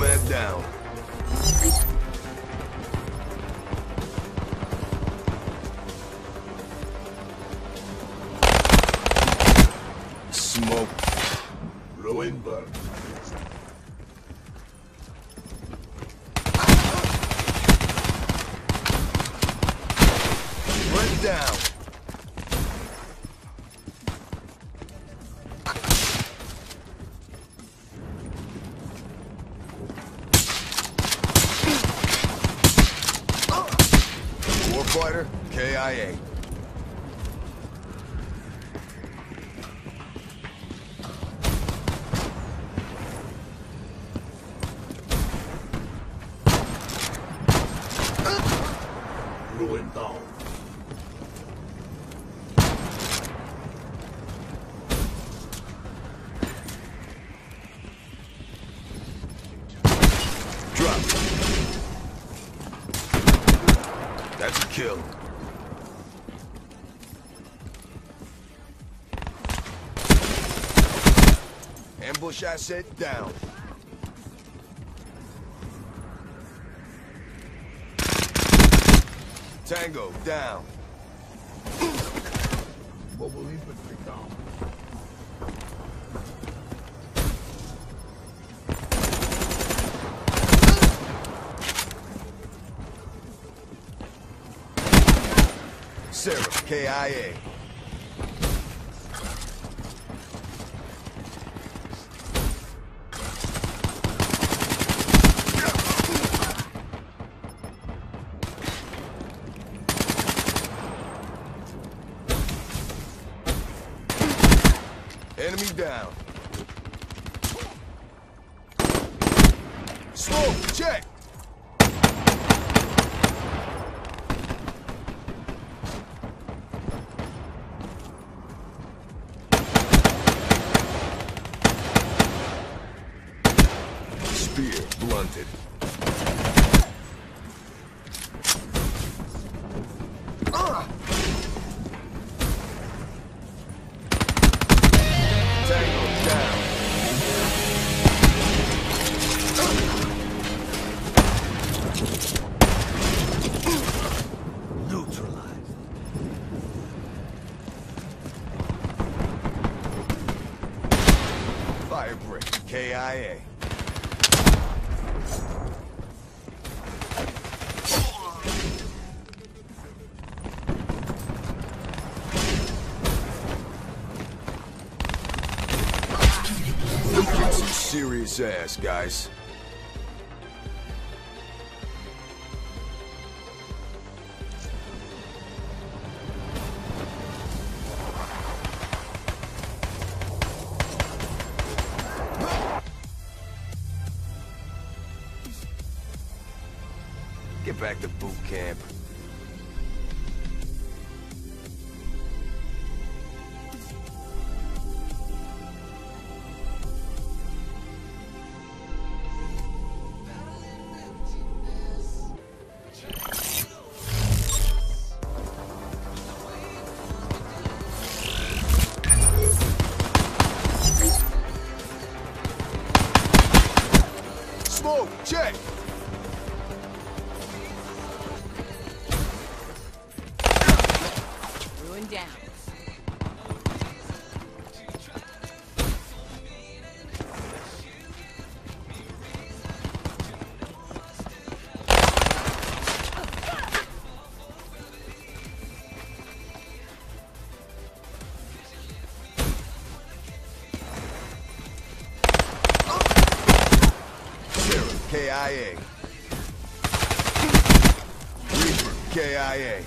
Man down. Smoke. Lowenberg. Run down. Warfighter, KIA. Lowendown. Drop. That's a kill. Ambush asset down. Tango down. Mobile infantry down. Seraph, KIA. Enemy down. Smoke, check. Spear blunted. Tango down. Neutralized. Firebreak, KIA. You kicked some serious ass, guys. Get back to boot camp. Smoke, check. Ruin down. Seraph, KIA. Reaper, KIA.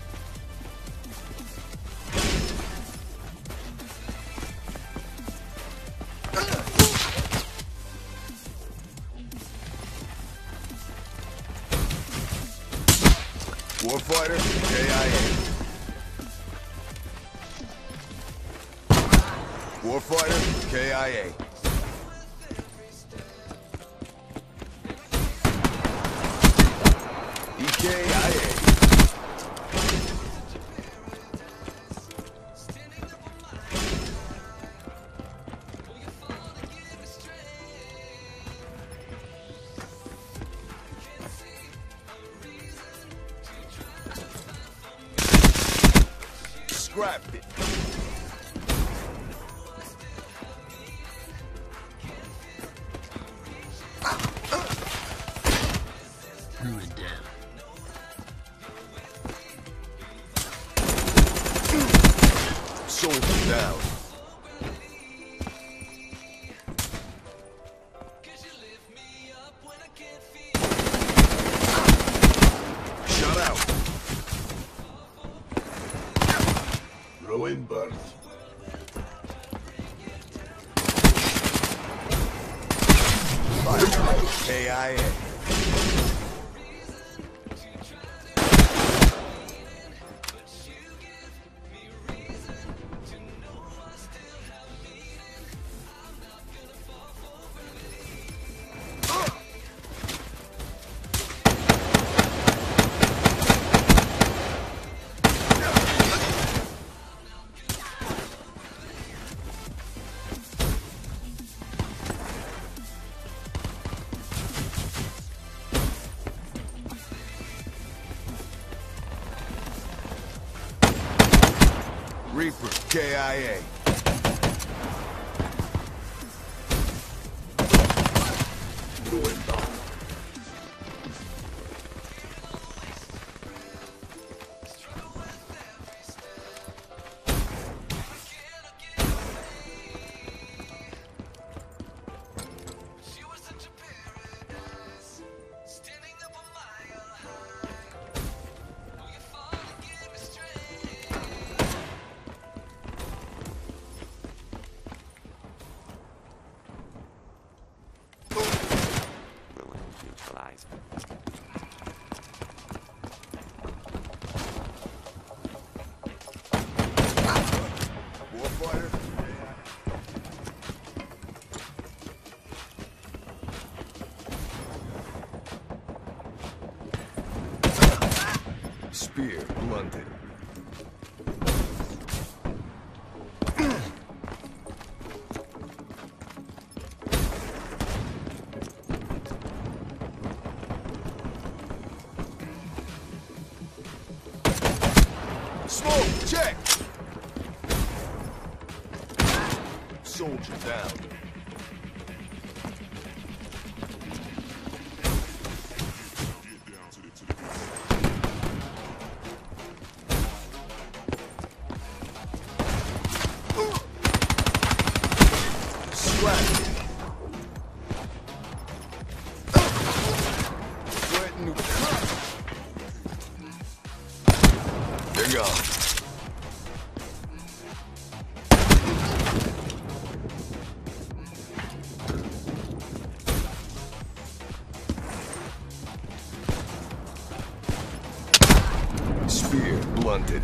Warfighter, KIA. Warfighter, KIA. EKIA. scrapped it. Ruin down. Soldier down. Shut out. Ruin bird. KIA. Reaper, KIA. Ruin down. Ruin neutralized. Warfighter. Spear blunted. Smoke, check! Soldier down. Scrap it. Threaten to cut. They're gone. Spear blunted.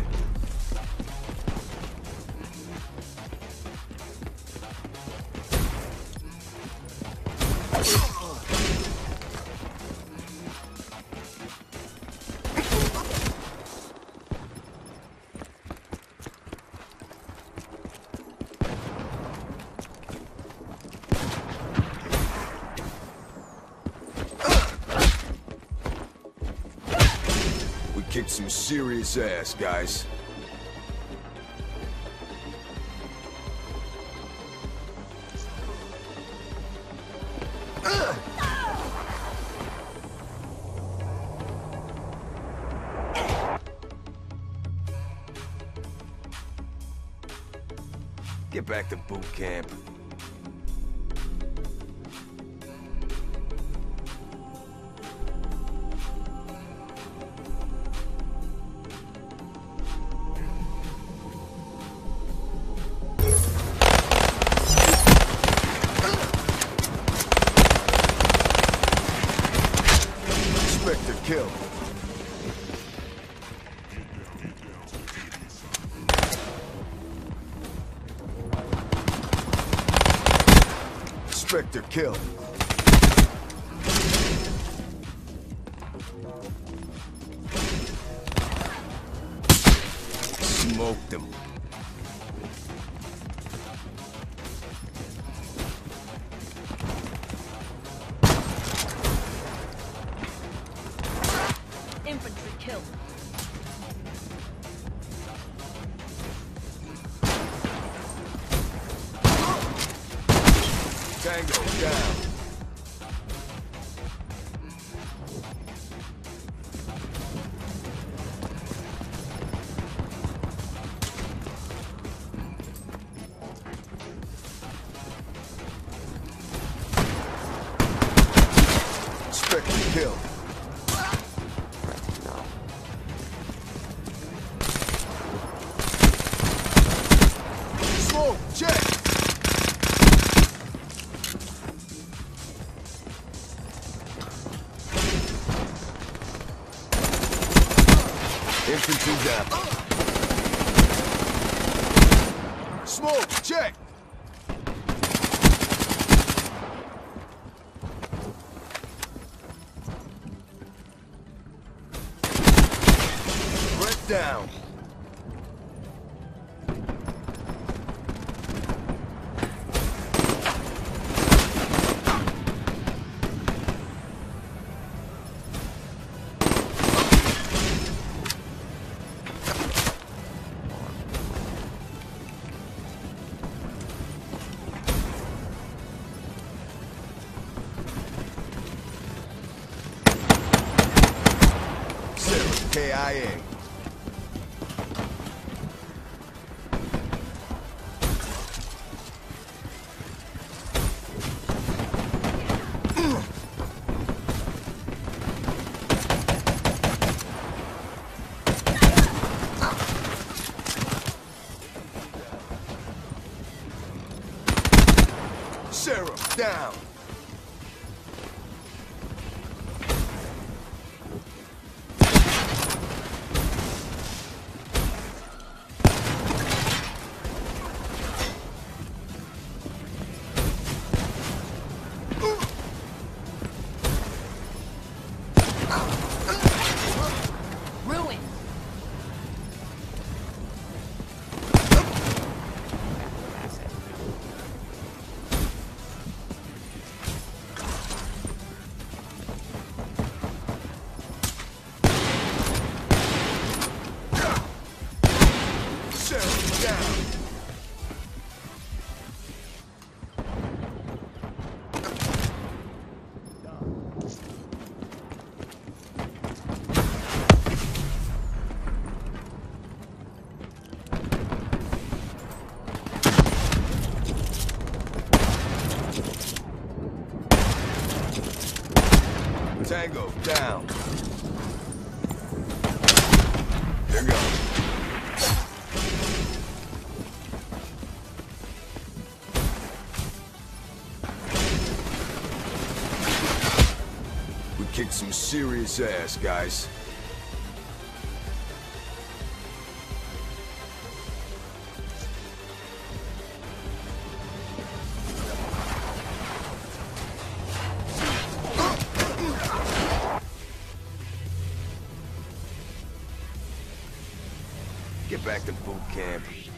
We kicked some serious ass, guys. Get back to boot camp. Spectre kill. Spectre kill. Smoked him. Infantry kill. Tango down. Spectre kill. Smoke check. Infantry down. Smoke check. Threat down. KIA. Sarah down. Ruin. Sarah down. Tango down. There goes. We kicked some serious ass, guys. Get back to boot camp.